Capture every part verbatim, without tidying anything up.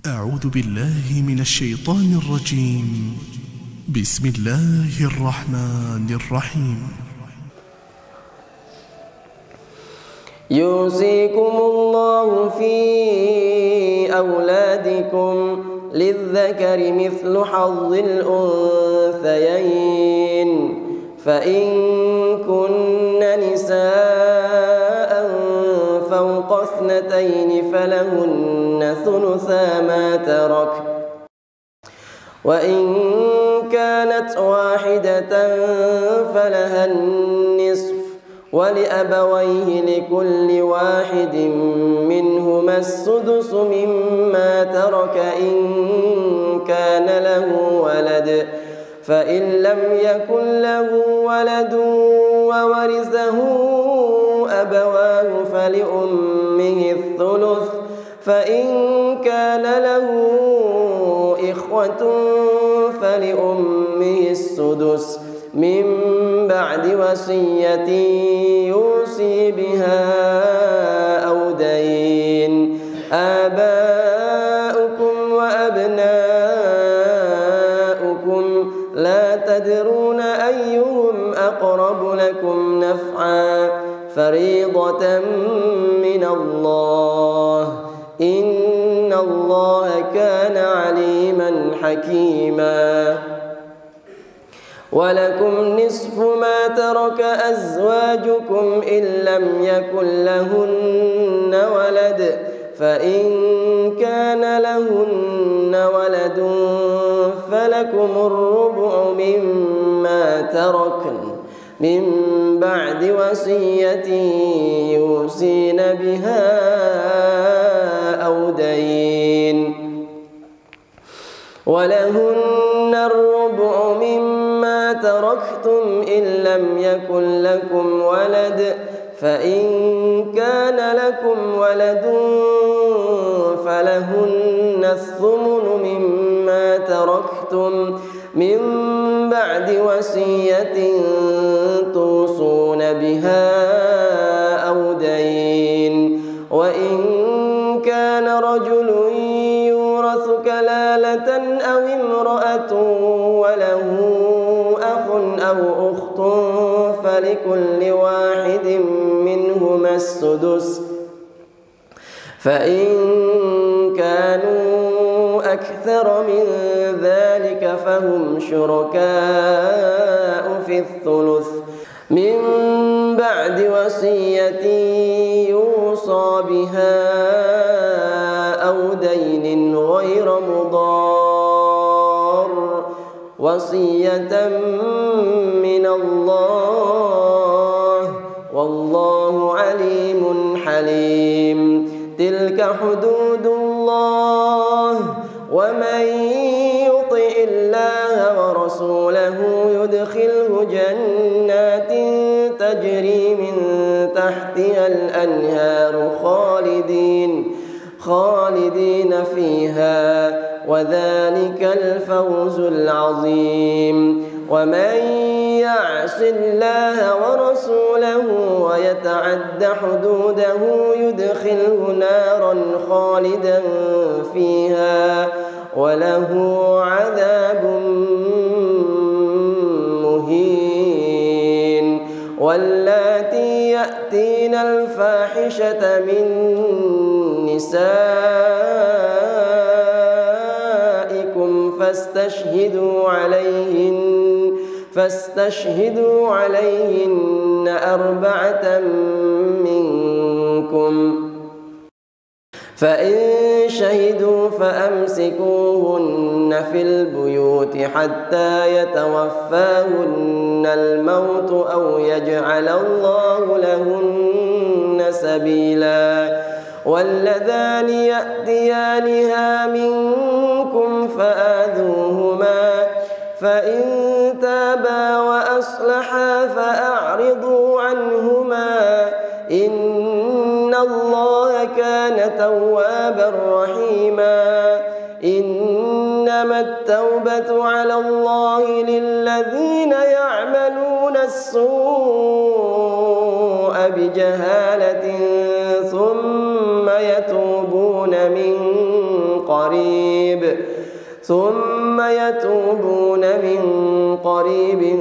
أعوذ بالله من الشيطان الرجيم. بسم الله الرحمن الرحيم. يوصيكم الله في أولادكم للذكر مثل حظ الأنثيين، فإن كن نساء فوق اثنتين فلهن ثلثا ما ترك، وإن كانت واحدة فلها النصف، ولأبويه لكل واحد منهما السدس مما ترك إن كان له ولد، فإن لم يكن له ولد وورثه أبواه فلأمه الثلث، فإن كان له إخوة فلأمه السدس من بعد وصية يوصي بها أو دين. آباؤكم وأبناؤكم لا تدرون أيهم أقرب لكم نفعا، فريضة من الله، إن الله كان عليما حكيما. ولكم نصف ما ترك أزواجكم إن لم يكن لهن ولد، فإن كان لهن ولد فلكم الربع مما تركن من بعد وصية يوصين بها أو دين. ولهن الربع مما تركتم إن لم يكن لكم ولد، فإن كان لكم ولد فلهن الثمن مما تركتم من بعد وصية توصون بها أو دين. وإن كان رجل يورث كلالة أو امرأة وله أخ أو أخت فلكل واحد منهما السدس، فإن كانوا أكثر من ذلك فهم شركاء في الثلث من بعد وصية يوصى بها أو دين غير مضار، وصية من الله، والله عليم حليم. تلك حدود الله، ومن يطع الله ورسوله يدخله جنات تجري من تحتها الأنهار خالدين خالدين فيها، وذلك الفوز العظيم. ومن يعص الله ورسوله ويتعد حدوده يدخله نارا خالدا فيها وله عذاب مهين. واللاتي يأتين الفاحشة من نسائكم فاستشهدوا عليهن فاستشهدوا عليهن أربعة منكم، فإن شهدوا فأمسكوهن في البيوت حتى يتوفاهن الموت أو يجعل الله لهن سبيلا. واللذان يأتيانها منكم فآذوهما، فإن تابا وأصلحا فأعرضوا عنهما، إن الله كان توابا رحيما. إنما التوبة على الله للذين يعملون السوء بجهالة ثم يتوبون من قريب ثم يتوبون من قريب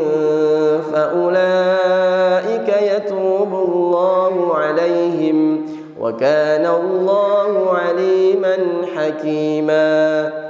فأولئك يتوب الله عليهم وكان الله عليما حكيما.